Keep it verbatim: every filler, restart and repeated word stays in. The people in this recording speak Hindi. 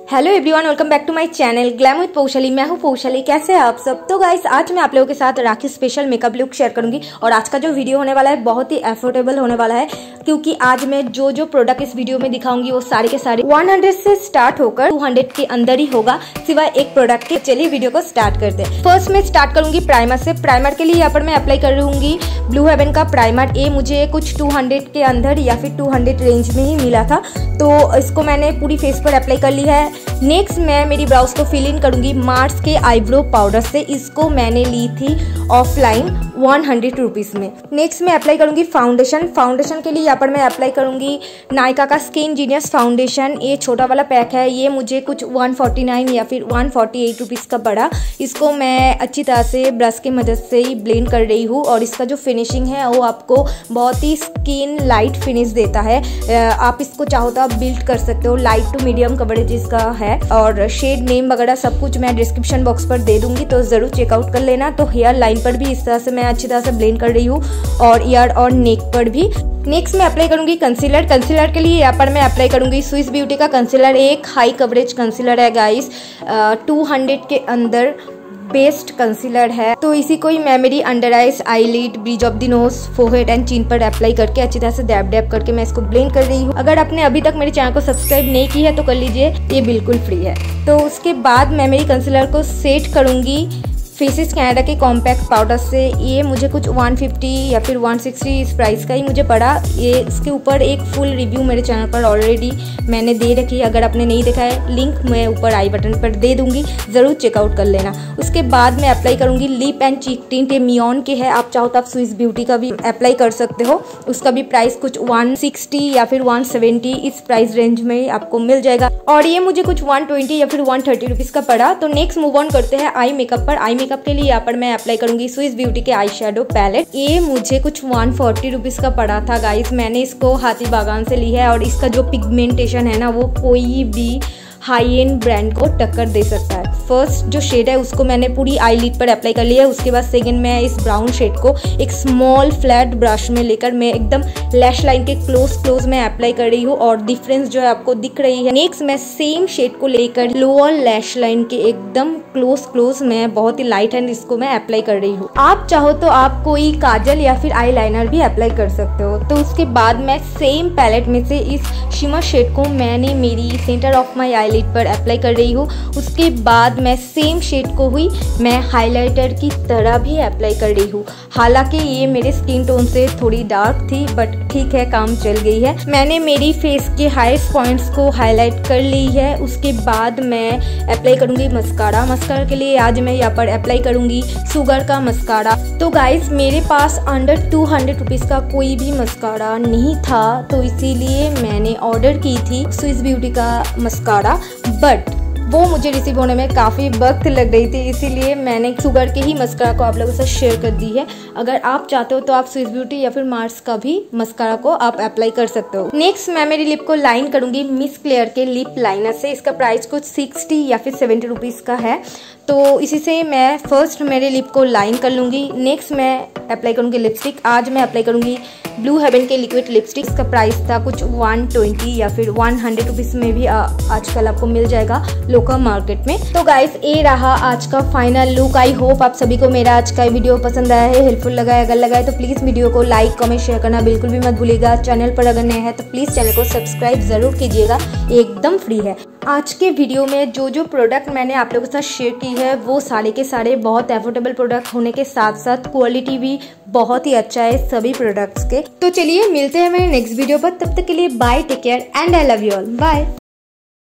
Hello everyone, welcome back to my channel glam with Paushali. मैं हूं पौशाली। कैसे हैं आप सब? तो गाइस, आज मैं आप लोगों के साथ Rakhi special makeup look share करूंगी और आज का जो वीडियो होने वाला है बहुत ही अफोर्डेबल होने वाला है, क्योंकि आज मैं जो जो प्रोडक्ट इस वीडियो में दिखाऊंगी वो सारे के सारे सौ से स्टार्ट होकर दो सौ के अंदर ही होगा, सिवाय एक प्रोडक्ट के। चलिए वीडियो को स्टार्ट करते हैं। फर्स्ट मैं स्टार्ट करूंगी प्राइमर से। प्राइमर के लिए यहाँ पर मैं अप्लाई कर रहूंगी ब्लू हेवन का प्राइमर। ये मुझे कुछ दो सौ के अंदर या फिर दो सौ रेंज में ही मिला था, तो इसको मैंने पूरी फेस पर अप्लाई कर ली है। नेक्स्ट मैं मेरी ब्राउज को फिल इन करूंगी मार्स के आईब्रो पाउडर से। इसको मैंने ली थी ऑफलाइन वन हंड्रेड रुपीज में। नेक्स्ट मैं अप्लाई करूंगी फाउंडेशन। फाउंडेशन के लिए यहाँ पर मैं अप्लाई करूंगी नायका का स्किन जीनियस फाउंडेशन। ये छोटा वाला पैक है, ये मुझे कुछ एक सौ उनचास या फिर एक सौ अड़तालीस रुपीज का पड़ा। इसको मैं अच्छी तरह से ब्रश की मदद से ही ब्लेंड कर रही हूँ और इसका जो फिनिशिंग है वो आपको बहुत ही स्किन लाइट फिनिश देता है। आप इसको चाहो तो आप बिल्ड कर सकते हो। लाइट टू मीडियम कवरेज इसका है और शेड नेम वगैरह सब कुछ मैं डिस्क्रिप्शन बॉक्स पर दे दूंगी, तो जरूर चेकआउट कर लेना। तो हेयर लाइन पर भी इस तरह से मैं अच्छी तरह से ब्लेंड कर रही हूँ और ईयर और नेक पर भी। नेक्स्ट मैं अप्लाई करूंगी कंसीलर। कंसीलर के लिए यहाँ पर मैं अप्लाई करूंगी स्विस ब्यूटी का कंसीलर। एक हाई कवरेज कंसीलर है गाइस, टू हंड्रेड के अंदर बेस्ट कंसीलर है। तो इसी को ही मैं मेरी under eyes, eyelid, bridge of the nose, forehead and chin पर अप्लाई करके अच्छी तरह से डैब डैब करके मैं इसको ब्लेंड कर रही हूँ। अगर आपने अभी तक मेरे चैनल को सब्सक्राइब नहीं की है तो कर लीजिए, ये बिल्कुल फ्री है। तो उसके बाद मैं मेरी कंसीलर को सेट करूंगी फेसेस कैनेडा के कॉम्पैक्ट पाउडर से। ये मुझे कुछ एक सौ पचास या फिर एक सौ साठ इस प्राइस का ही मुझे पड़ा। ये इसके ऊपर एक फुल रिव्यू मेरे चैनल पर ऑलरेडी मैंने दे रखी है, अगर आपने नहीं देखा है लिंक मैं ऊपर आई बटन पर दे दूंगी, ज़रूर चेकआउट कर लेना। उसके बाद मैं अप्लाई करूंगी लिप एंड चीक टिंट। ये मियोन के है, आप चाहो तो आप स्विस ब्यूटी का भी अप्लाई कर सकते हो। उसका भी प्राइस कुछ एक सौ साठ या फिर एक सौ सत्तर इस प्राइस रेंज में आपको मिल जाएगा और ये मुझे कुछ एक सौ बीस या फिर एक सौ तीस रुपीज़ का पड़ा। तो नेक्स्ट मूव ऑन करते हैं आई मेकअप पर। आई मेकअप के लिए यहाँ पर मैं अप्लाई करूंगी स्विस ब्यूटी के आई शेडो पैलेट। ये मुझे कुछ एक सौ चालीस रुपीस का पड़ा था गाइस। मैंने इसको हाथी बागान से ली है और इसका जो पिगमेंटेशन है ना, वो कोई भी हाई एंड ब्रांड को टक्कर दे सकता है। फर्स्ट जो शेड है उसको मैंने पूरी आई लिड पर अप्लाई कर लिया है। उसके बाद सेकंड मैं इस ब्राउन शेड को एक स्मॉल फ्लैट ब्रश में लेकर मैं एकदम लैश लाइन के क्लोज क्लोज में अप्लाई कर रही हूँ और डिफरेंस जो है आपको दिख रही है। नेक्स्ट मैं सेम शेड को लेकर लोअर लैश लाइन के एकदम क्लोज क्लोज में बहुत ही लाइट हैंड इसको मैं अप्लाई कर रही हूँ। आप चाहो तो आप कोई काजल या फिर आई लाइनर भी अप्लाई कर सकते हो। तो उसके बाद मैं सेम पैलेट में से इस शिमर शेड को मैंने मेरी centre of my eyelid पर अप्लाई कर रही हूँ। उसके बाद मैं सेम शेड को हुई मैं हाइलाइटर की तरह भी अप्लाई कर रही हूँ। हालांकि ये मेरे स्किन टोन से थोड़ी डार्क थी, बट ठीक है, काम चल गई है। मैंने मेरी फेस के हाईएस्ट पॉइंट्स को हाईलाइट कर ली है। उसके बाद मैं अप्लाई करूंगी मस्कारा। मस्कारा के लिए आज मैं यहाँ पर अप्लाई करूंगी शुगर का मस्कारा। तो गाइज, मेरे पास अंडर टू हंड्रेड रुपीज का कोई भी मस्कारा नहीं था, तो इसीलिए मैंने ऑर्डर की थी स्विस ब्यूटी का मस्कारा, बट वो मुझे रिसीव होने में काफ़ी वक्त लग रही थी, इसीलिए मैंने शुगर के ही मस्कारा को आप लोगों से शेयर कर दी है। अगर आप चाहते हो तो आप स्विस ब्यूटी या फिर मार्स का भी मस्कारा को आप अप्लाई कर सकते हो। नेक्स्ट मैं मेरी लिप को लाइन करूंगी मिस क्लेयर के लिप लाइनर से। इसका प्राइस कुछ साठ या फिर सत्तर रुपीज़ का है, तो इसी से मैं फर्स्ट मेरे लिप को लाइन कर लूँगी। नेक्स्ट मैं अप्लाई करूँगी लिपस्टिक। आज मैं अप्लाई करूँगी ब्लू हेवन के लिक्विड लिपस्टिक। इसका प्राइस था कुछ एक सौ बीस या फिर एक सौ रुपीस में भी आजकल आपको मिल जाएगा लोकल मार्केट में। तो गाइस, ये रहा आज का फाइनल लुक। आई होप आप सभी को मेरा आज का वीडियो पसंद आया है, हेल्पफुल लगा है। अगर लगा है तो प्लीज़ वीडियो को लाइक, कमेंट, शेयर करना बिल्कुल भी मत भूलिएगा। चैनल पर अगर नए हैं तो प्लीज़ चैनल को सब्सक्राइब जरूर कीजिएगा, एकदम फ्री है। आज के वीडियो में जो जो प्रोडक्ट मैंने आप लोगों के साथ शेयर की है वो सारे के सारे बहुत अफोर्डेबल प्रोडक्ट होने के साथ साथ क्वालिटी भी बहुत ही अच्छा है सभी प्रोडक्ट्स के। तो चलिए मिलते हैं मेरे नेक्स्ट वीडियो पर, तब तक के लिए bye, take care and I love you all, bye.